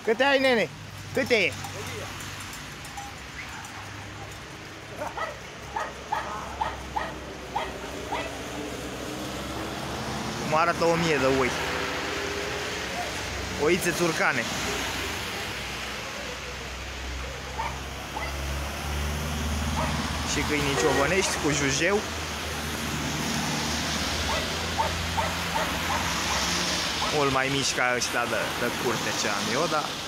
Câte ai, nene? Câte e? Cum arată 1000 de oi. Oițe țurcane. Și câinii ciobănești cu jujeu. Mult mai mici ca ăștia de curte ce am eu, dar